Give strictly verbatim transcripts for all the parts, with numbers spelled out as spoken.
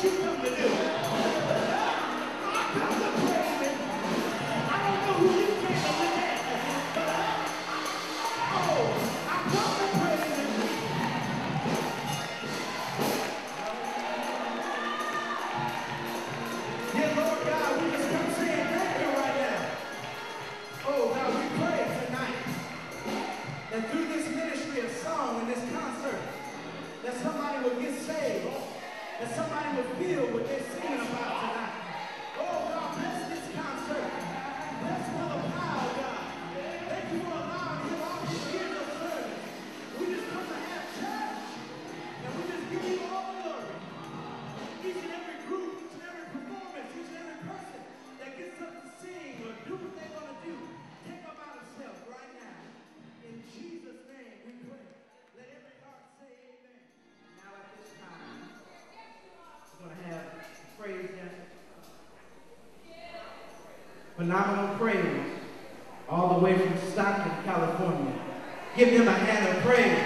Phenomenal praise, all the way from Stockton, California. Give them a hand of praise.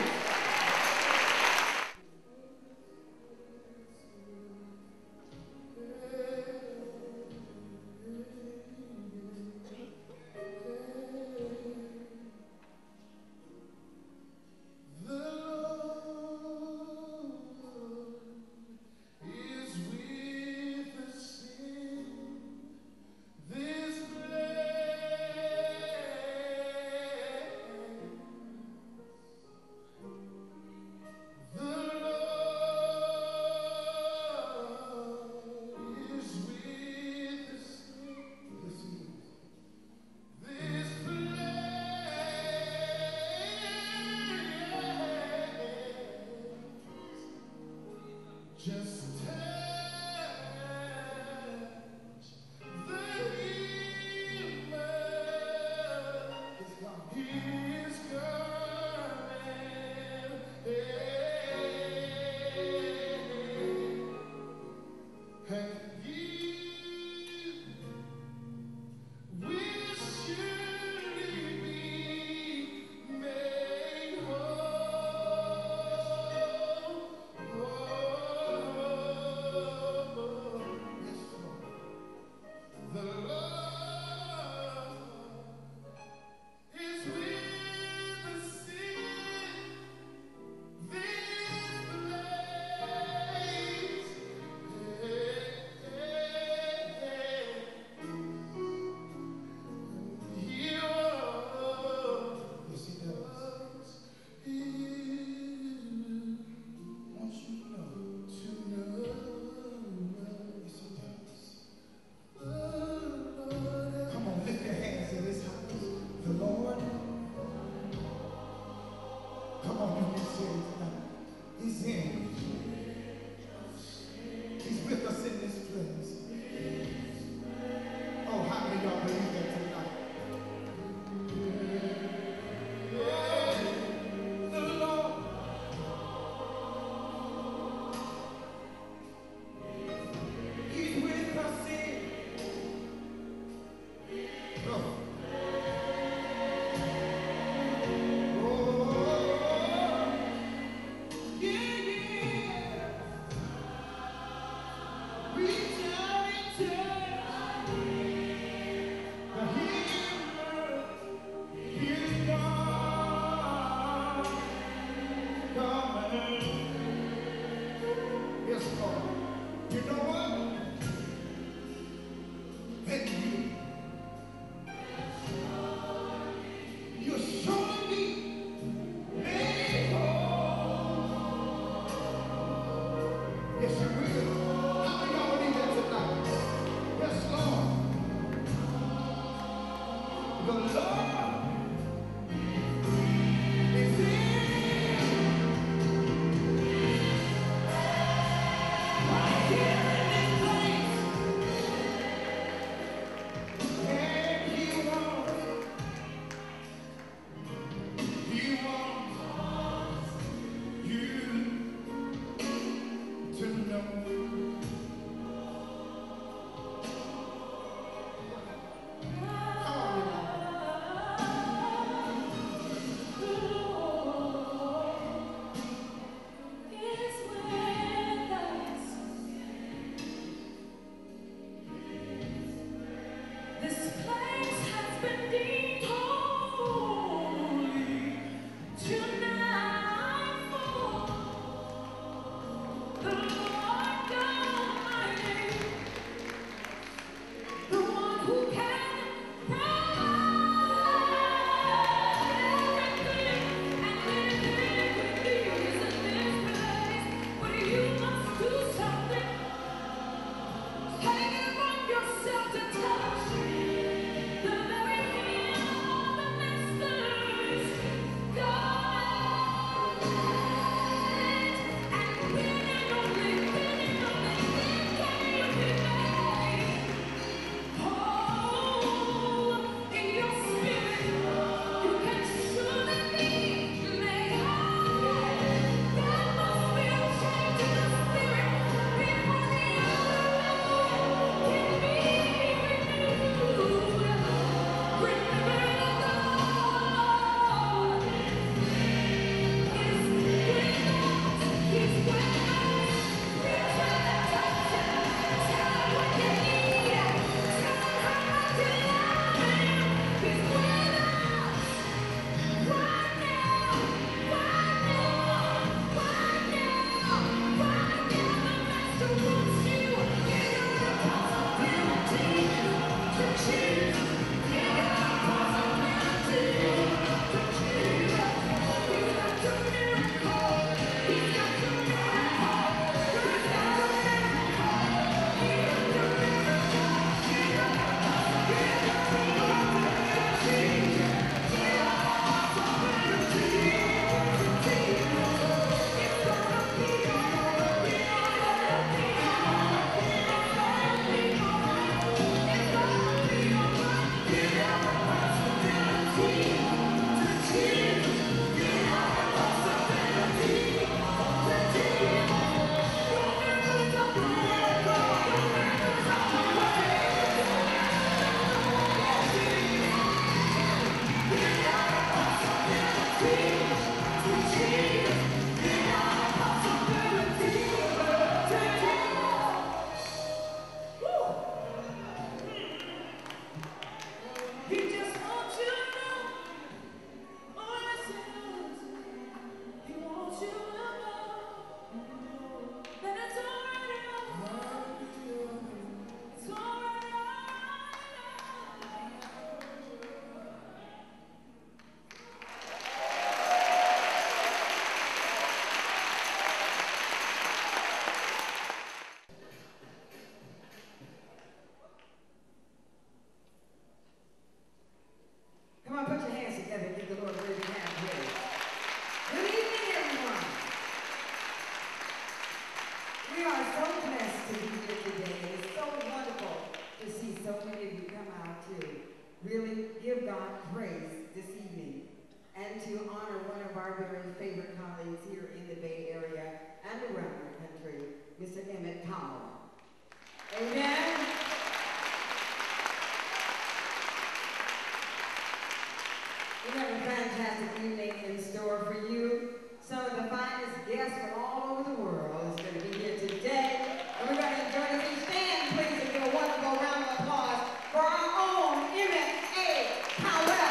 to be here today. And it's so wonderful to see so many of you come out to really give God praise this evening and to honor one of our very favorite colleagues here in the Bay Area and around the country, Mister Emmit Powell. Amen. We have a fantastic evening in store for you. Some of the finest guests from all over the world is going to be here today. And we're going to enjoy this. Please stand, please, and give a wonderful round of applause for our own Emmit A. Powell.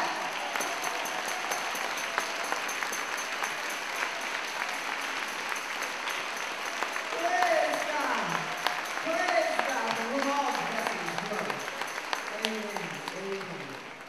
Praise God. Praise God. And we're all blessings flow. Amen. Amen.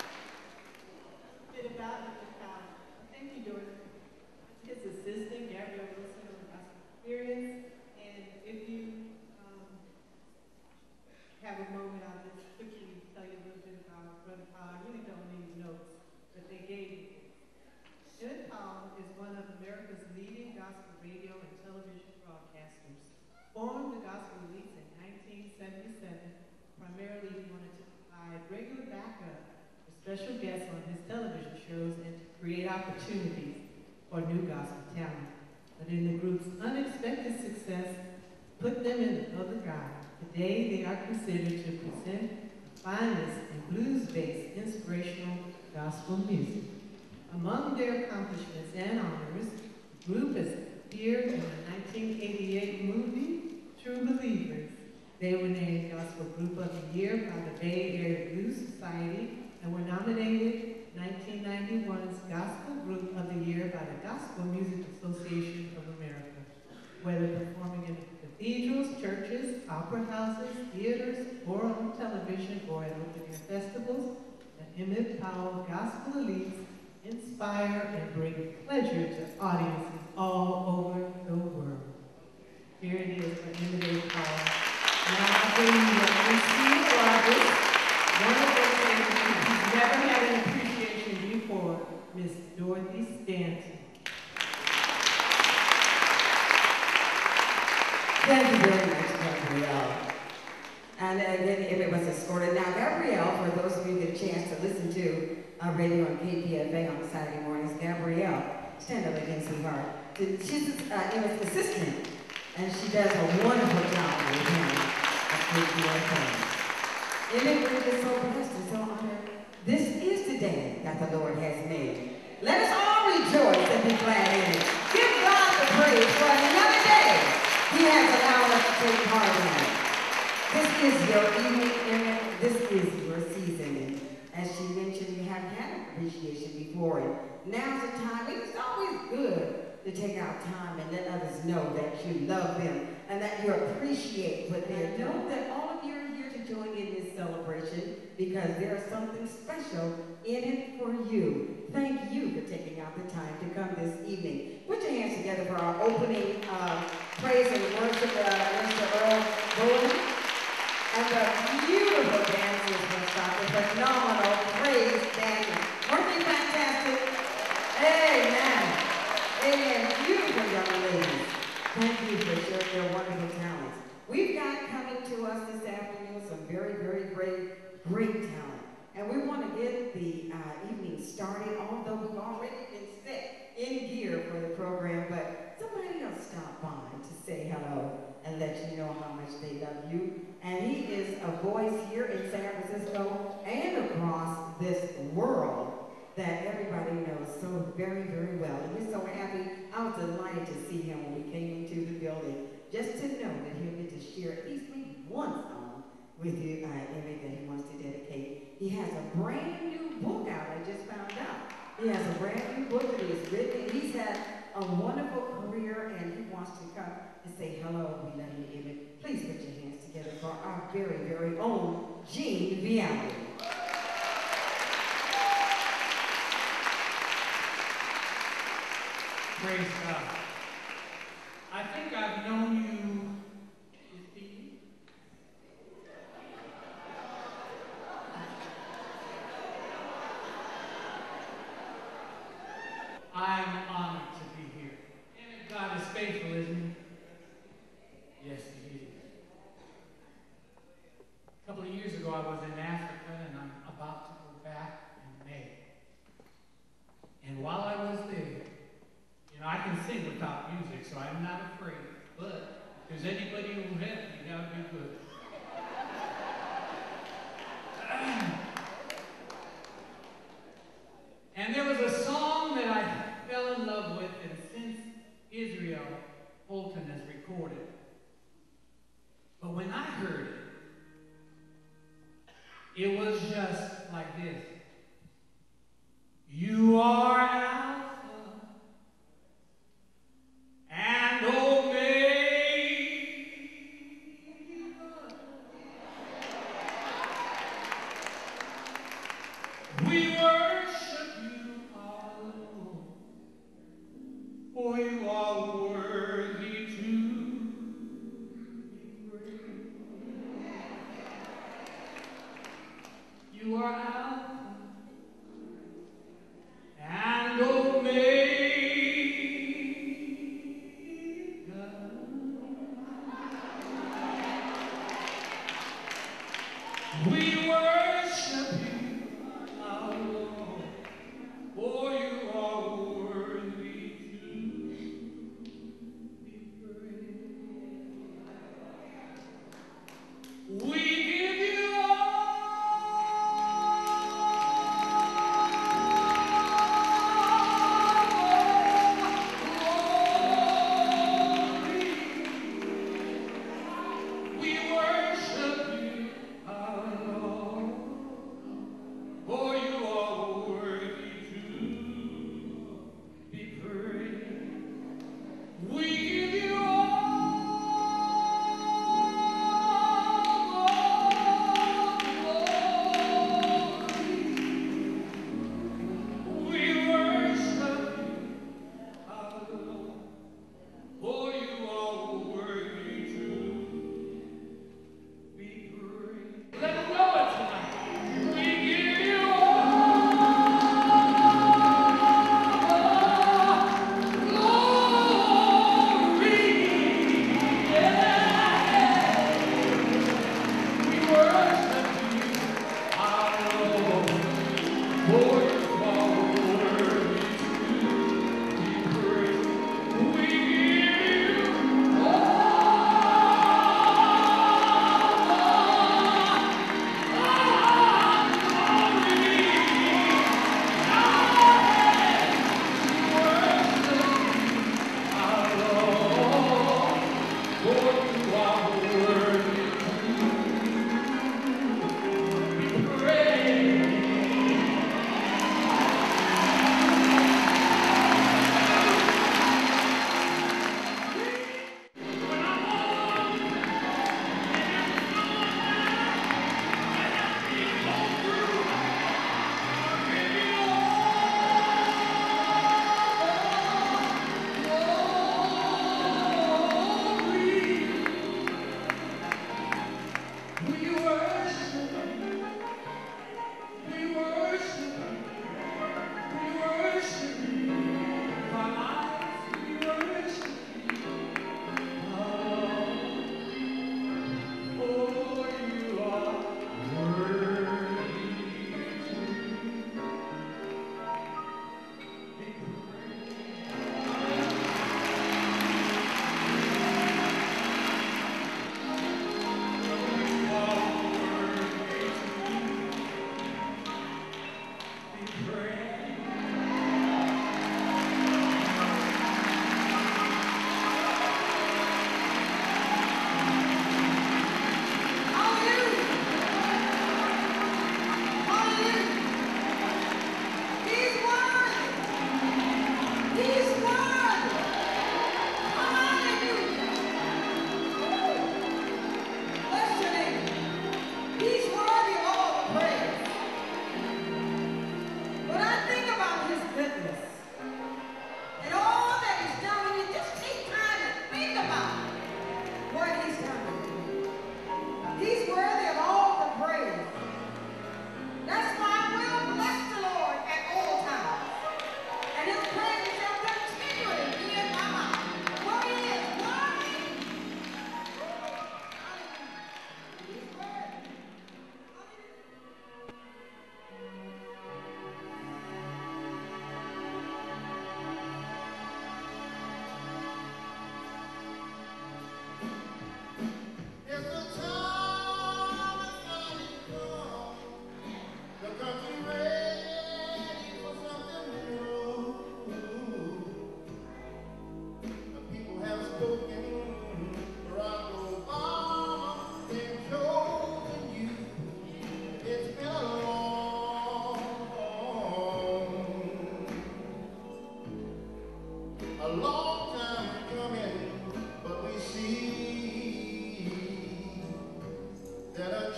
Bit about Mister Powell. Thank you, Doris. His assistant, Gabrielle Wilson, on Gospel Experience. And if you um, have a moment, I'll just quickly tell you a little bit about Brother Powell. I really don't need notes, but they gave me. Emmit Powell is one of America's leading gospel radio and television broadcasters. Formed the Gospel Elites in nineteen seventy-seven, primarily he wanted to provide regular backup for special guests on his television shows and to create opportunities for new gospel talent. But in the group's unexpected success, put them in another guise. Today, they are considered to present the finest in blues-based inspirational gospel music. Among their accomplishments and honors, the group has appeared in the nineteen eighty-eight movie, True Believers. They were named Gospel Group of the Year by the Bay Area Blues Society and were nominated nineteen ninety-one's Gospel Group of the Year by the Gospel Music Association of America. Whether performing in cathedrals, churches, opera houses, theaters, or on television, or at open air festivals, the Emmit Powell Gospel Elites inspire and bring pleasure to audiences all over the world. Here it is for Emmit A. Powell. Now I bring you the M C Roberts, one of those things who's never had an appreciation before, Miss Dorothy Stanton. Thank you very much, Gabrielle. And again, if it was escorted. Now, Gabrielle, for those of you who get a chance to listen to uh, radio on K P F A on Saturday mornings, Gabrielle, stand up again, sweetheart. She's uh, Emmit's assistant, and she does a wonderful job with him at K P F A. Emmit, we're just so blessed and so honored. This is the day that the Lord has made. Let us all rejoice and be glad in it. Give God the praise for another day He has allowed us to take part in it. This is your evening, Emmit. This is your season. And as she mentioned, you haven't had an appreciation before. And now's the time. It's always good to take out time and let others know that you love them and that you appreciate what they're doing. Know that all of you are here to join in this celebration because there's something special in it for you. Thank you for taking out the time to come this evening. Put your hands together for our opening uh, praise and worship, uh, Mister Earl Bowen. And the beautiful dancers from Scotland, phenomenal praise dancing. Weren't they fantastic? Amen. Amen. Beautiful young ladies. Thank you for sharing your wonderful talents. We've got coming to us this afternoon some very, very great, great talent. And we want to get the uh, evening started, although we've already been set in gear for the program, but somebody else stopped by to say hello and let you know how much they love you. And he is a voice here in San Francisco and across this world that everybody knows so very, very well. And we're so happy. I was delighted to see him when we came into the building, just to know that he'll get to share at least maybe one song with you, uh, Emmit, that he wants to dedicate. He has a brand new book out, I just found out. He has a brand new book that he's written. He's had a wonderful career, and he wants to come and say hello. We love you, Emmit. Please put your hands together for our very, very own Gene Vialli. Praise God. I think I've known you, is Steve? I'm honored to be here. And God is faithful, isn't he? Yes, he is. good. And there was a song that I fell in love with, and since Israel Holton has recorded. But when I heard it, it was just like this. You are Alpha and Omega. We worship you, our Lord, for you are worthy to be praised. You are Alpha and Omega. We worship you, our Lord, for you are worthy to be praised. We give you all glory. We worship you, our Lord.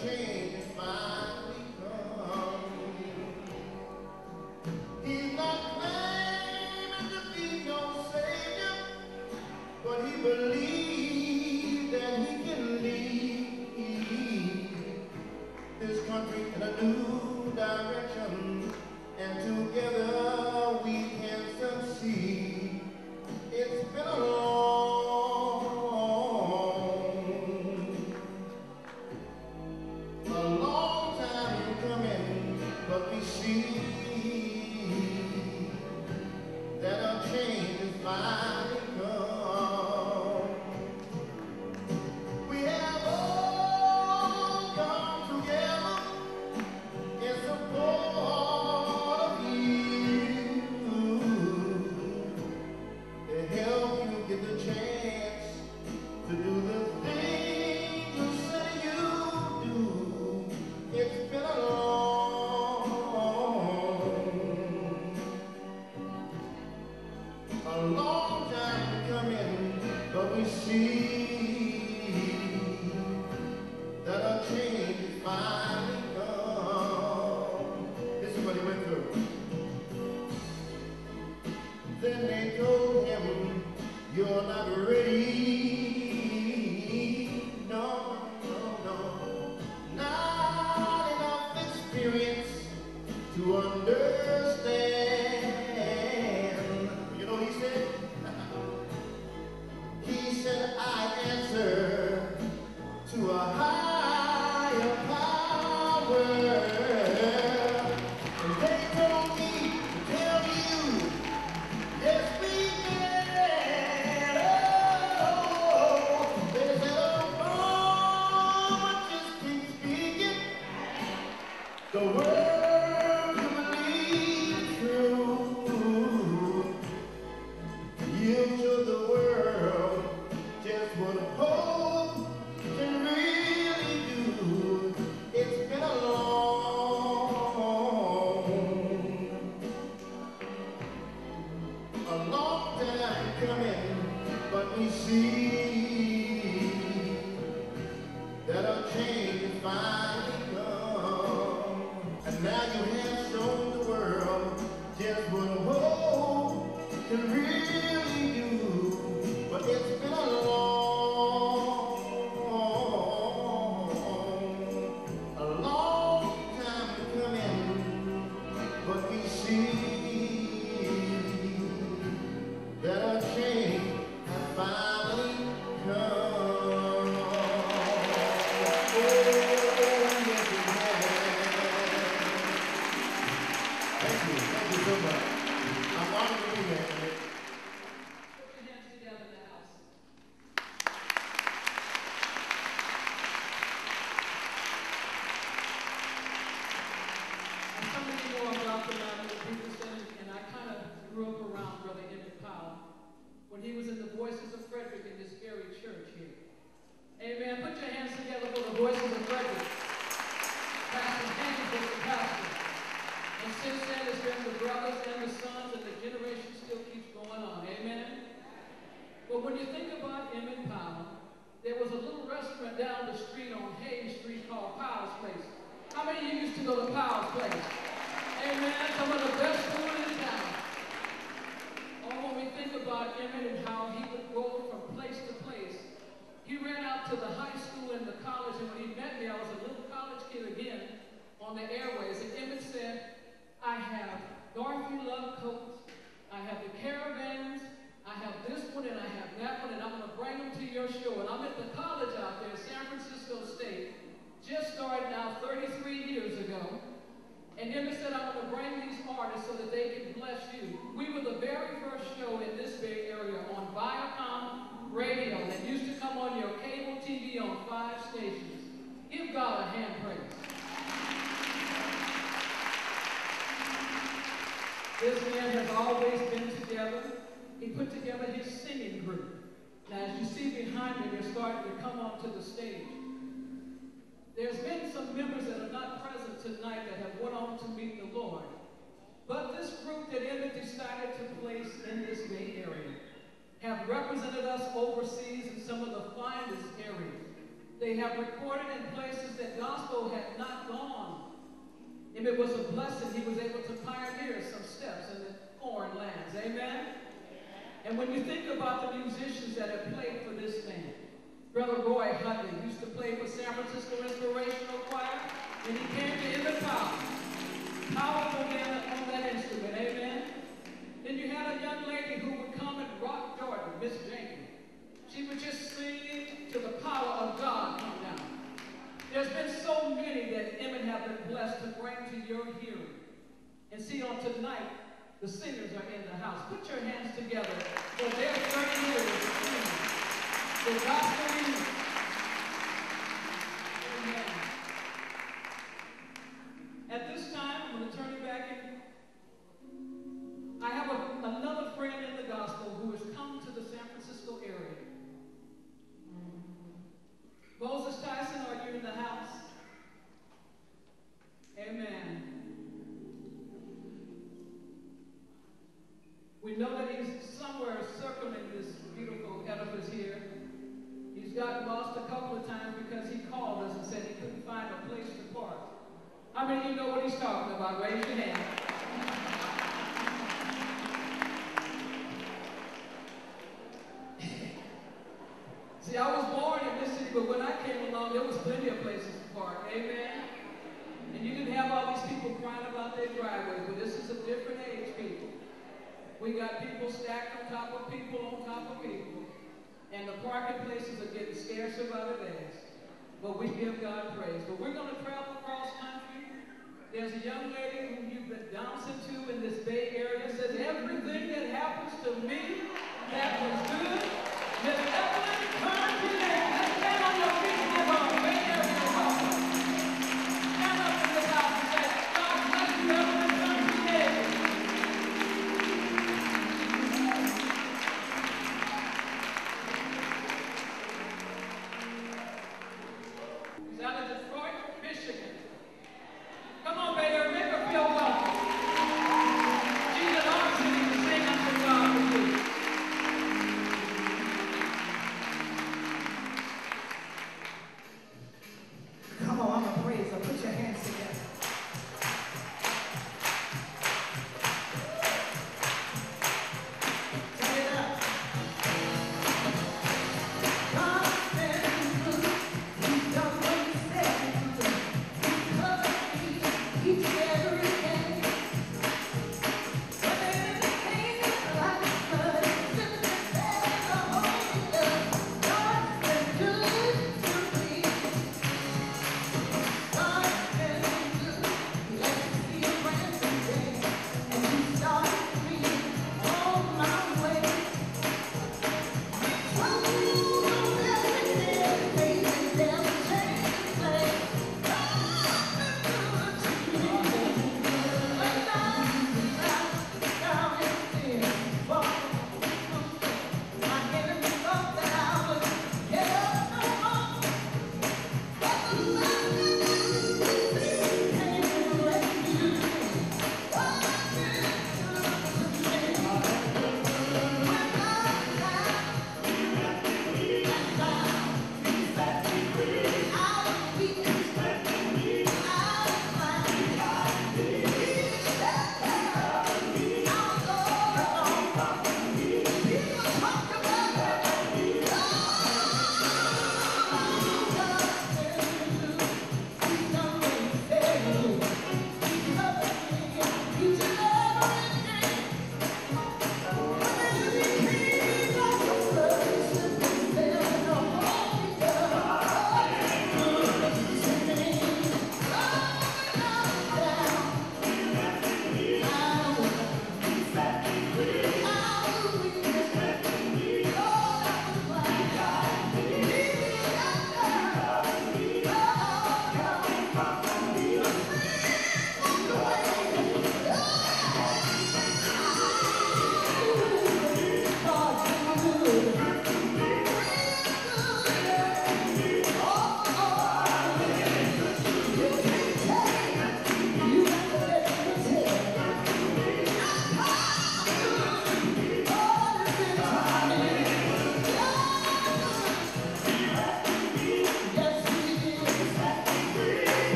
change is finally come. He's not claiming to be no savior, but he believes that he can lead this country in a new direction, and together we can succeed. It's been a long, a long time coming, but we see that a change is finally come. We have all come together in support of you, to help you get the chance to do the things you say you do. It's been a long, a long time coming, but we see that a change is finally come. This is what he went through. Then they told him, you're not ready. No, no, no. Not enough experience to understand. You know what he said? He said, I answer to a higher power. And they told me to tell you, yes, we can. Oh, they said, oh, just keep speaking the word you believe true. You show the world just what hope can really do. It's been a long, a long time coming, but we see that a change is finally come. And now you have shown the world just what hope can really do. But it's been a long, a long time coming, but we see that a change has finally come. Oh, yes, it has. Thank you, thank you so much. I'm honored to be here. Put your hands together in the house. And some of you know about the man of Peterson, and I kind of grew up around Brother Emmit Powell when he was in the Voices of Frederick in this very church here. Amen. Put your hands together for the Voices of Frederick. Pastor James was the pastor. And since then, it's been the brothers and the sons, and the generation still keeps going on. Amen. But when you think about Emmit Powell, there was a little restaurant down the street on Hayes Street called Powell's Place. How many of you used to go to Powell's Place? Amen. Some of the best food in town. Or when we think about Emmit and how he would go from place to place, he ran out to the high school and the college, and when he met me, I was a little college kid again on the airways, and Emmit said, I have Dorothy Love coats, I have the Caravans, I have this one and I have that one, and I'm going to bring them to your show. And I'm at the college out there, San Francisco State, just started now thirty-three years ago. And Emmit said, I'm going to bring these artists so that they can bless you. We were the very first show in this Bay Area on Viacom Radio that used to come on your cable T V on five stations. Give God a hand praise. This man has always been together. He put together his singing group. Now, as you see behind me, they're starting to come onto the stage. There's been some members that are not present tonight that have went on to meet the Lord. But this group that Emmit decided to place in this Bay Area have represented us overseas in some of the finest areas. They have recorded in places that gospel had not gone. If it was a blessing, he was able to pioneer some steps in the foreign lands. Amen? And when you think about the musicians that have played for this band, Brother Roy Huntley used to play for San Francisco Inspirational Choir, and he came to Emmit Powell. Powerful man on that instrument, amen? Then you had a young lady who would come and rock Jordan, Miss Jenkins. She would just sing to the power of God come down. There's been so many that Emmit have been blessed to bring to your hearing. And see, on tonight, the singers are in the house. Put your hands together for their thirty years of singing the gospel music. Amen. At this time, I'm going to turn it back in. I have a, another friend in the gospel who has come to the San Francisco area. Moses Tyson, are you in the house? Amen. We know that he's somewhere circling this beautiful edifice here. He's gotten lost a couple of times because he called us and said he couldn't find a place to park. How many of you know what he's talking about? Raise your hand. See, I was born in this city, but when I came along, there was plenty of places to park. Amen? And you didn't have all these people crying about their driveways, but this is a different age, people. We got people stacked on top of people on top of people. And the parking places are getting scarcer by the days. But we give God praise. But we're going to travel across country. There's a young lady who you've been dancing to in this Bay Area. Says, everything that happens to me that was good, Miss Evelyn Carney. Let's stand on your feet and give her a Bay Area welcome. Stand up in this house and say, God bless you, Evelyn Carney. Out of Detroit, Michigan. Come on, baby, make her feel welcome. She's an artist to sing unto God with you.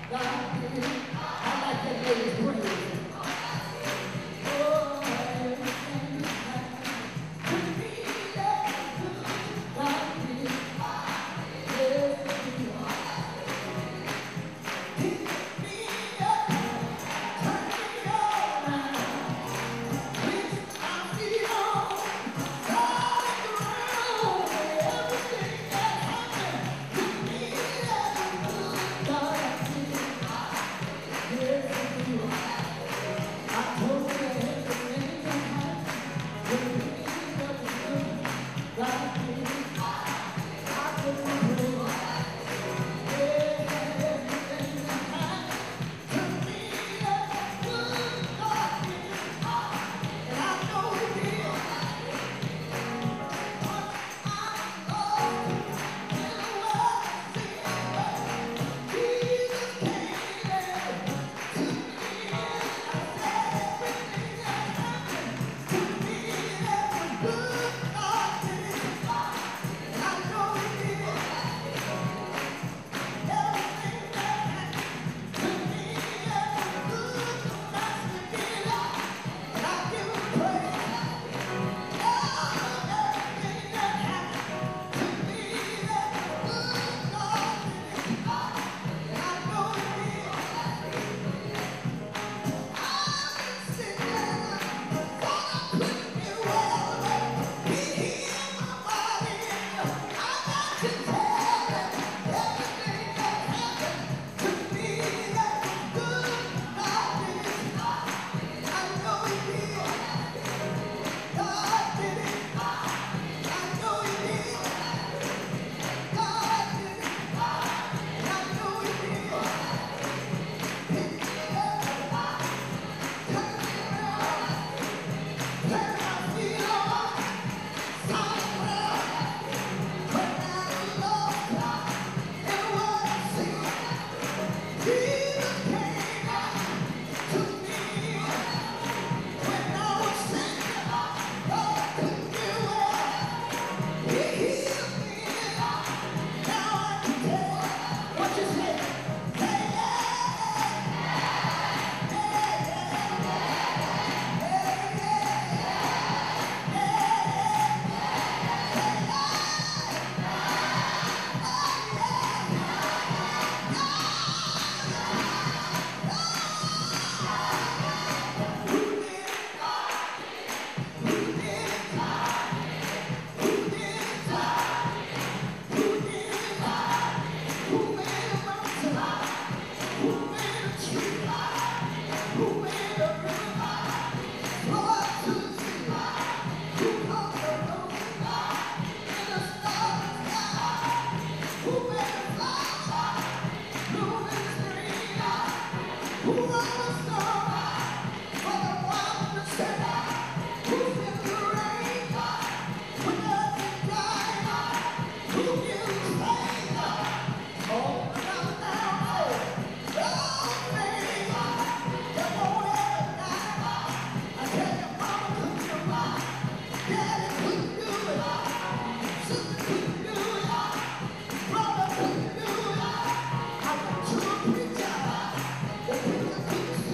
Brother couldn't do it. I got two or three jobs. The people couldn't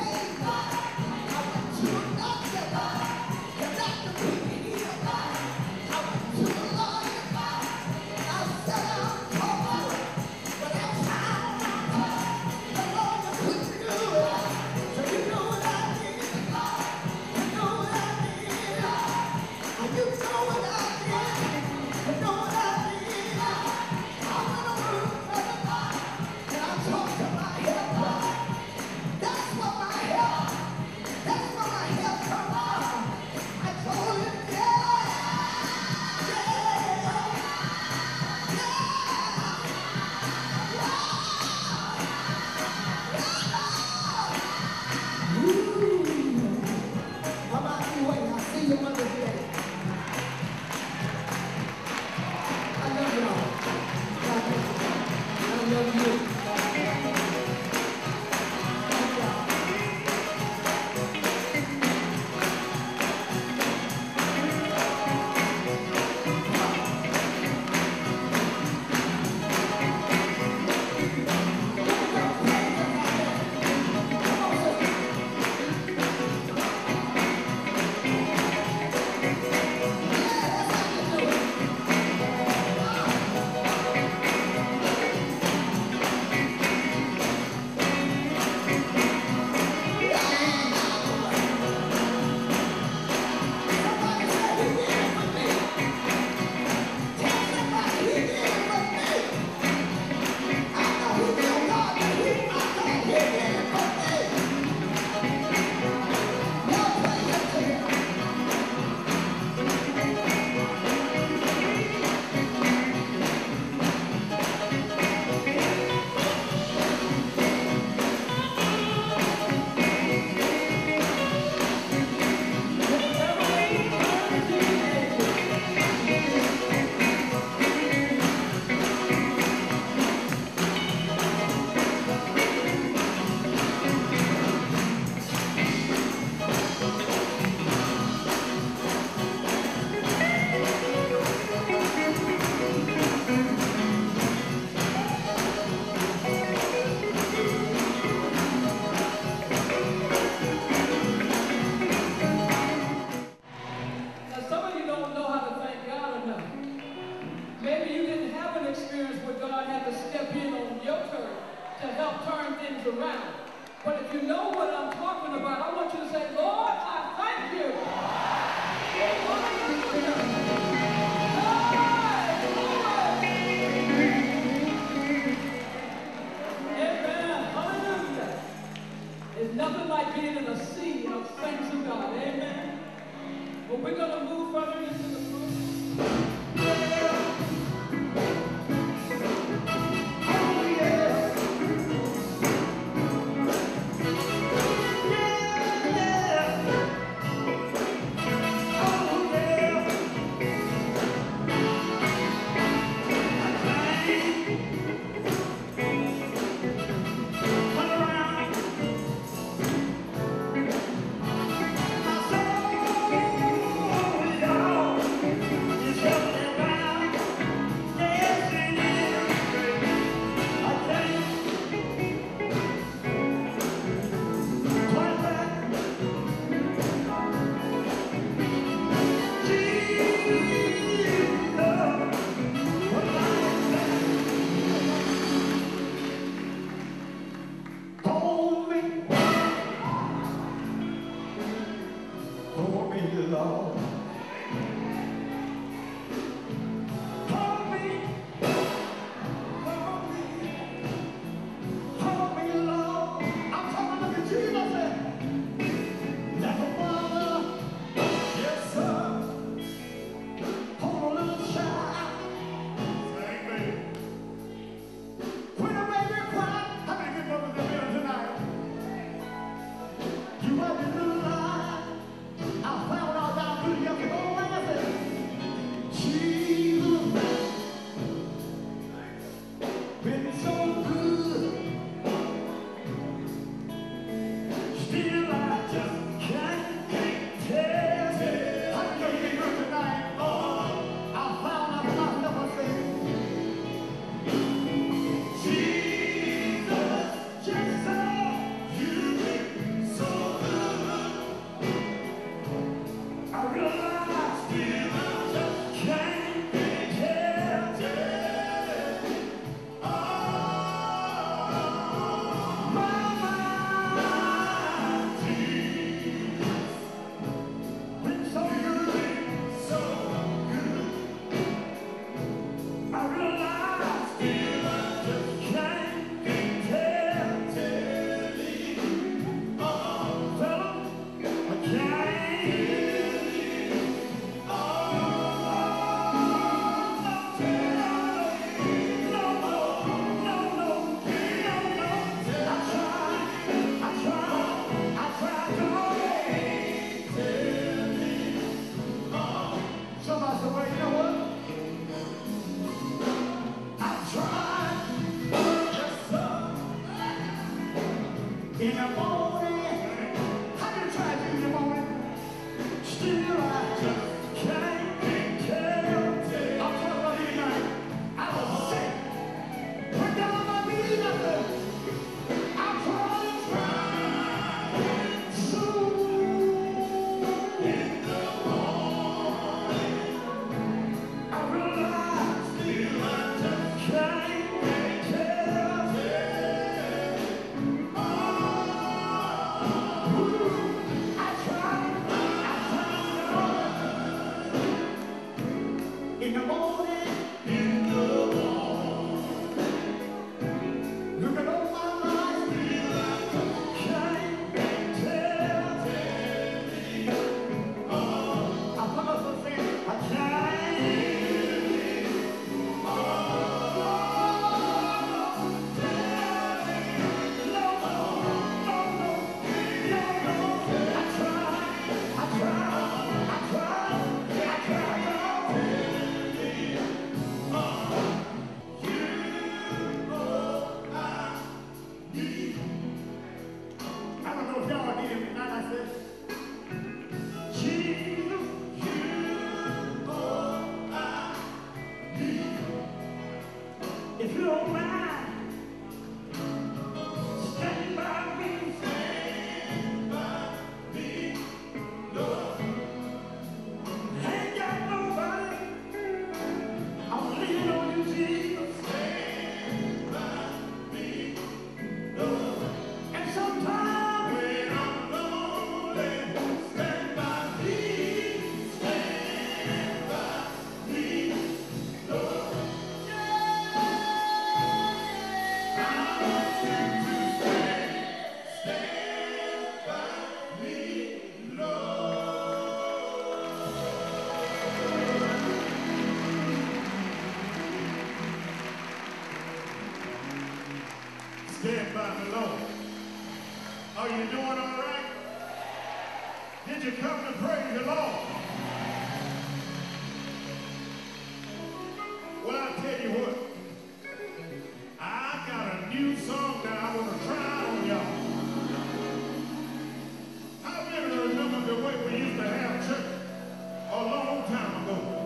around. But if you know what I'm talking about, I want you to say, Lord, I thank you. Hallelujah. Amen. Hallelujah. There's nothing like being in a sea of thanks to God. Amen. But we're going to move further into the room. Can't Are you doing all right? Did you come to praise the Lord? Well, I tell you what, I got a new song that I want to try on y'all. How many remember the way we used to have church a long time ago?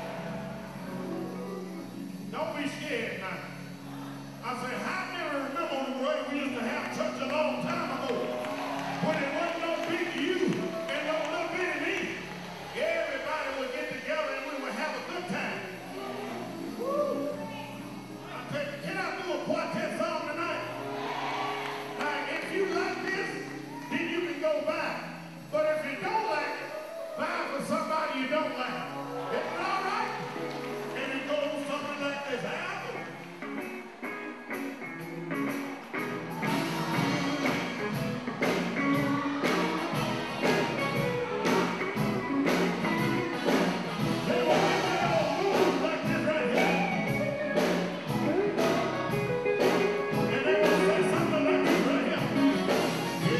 Don't be scared now. I said, how many remember the way we used to have church a long time ago? When it wasn't no big you and no little bit of me. Everybody would get together and we would have a good time. Woo! I tell you, can I do a quartet song tonight? Like, if you like this, then you can go buy. But if you don't like it, buy for somebody you don't like. Isn't it all right? And it goes something like this. Album.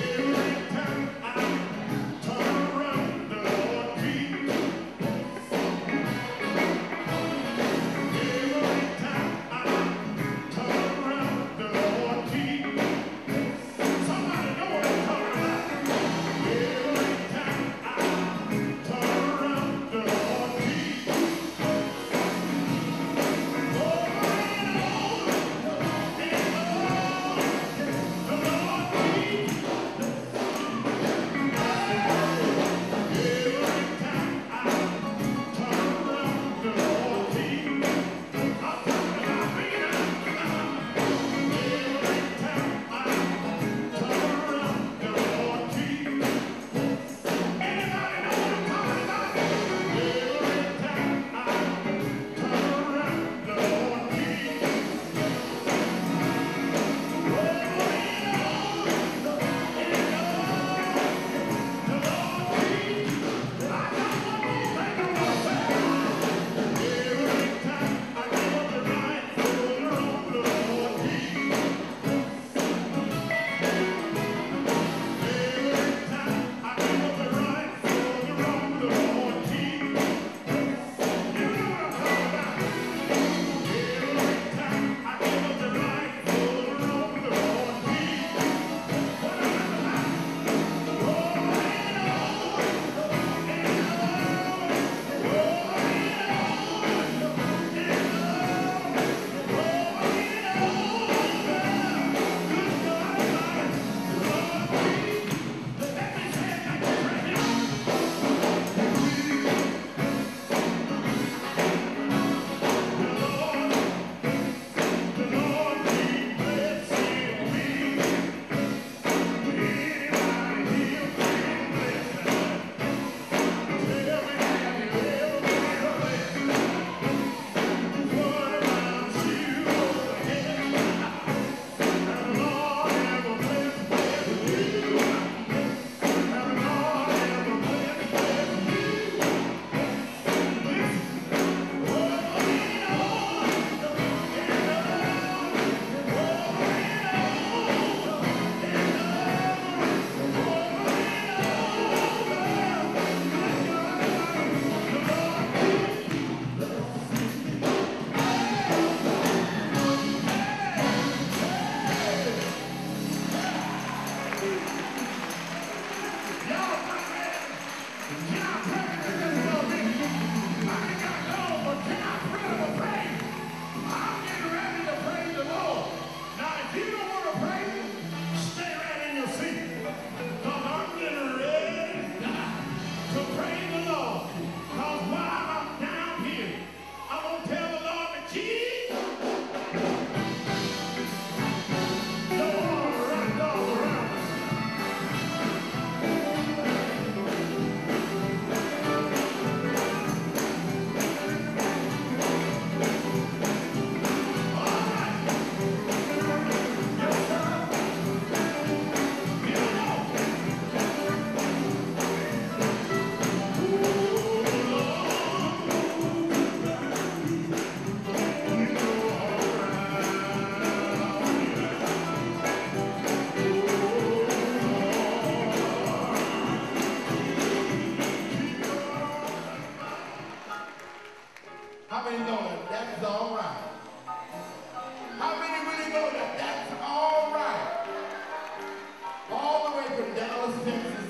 Every time I turn around, the Lord keeps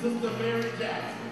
Sister Mary Jackson.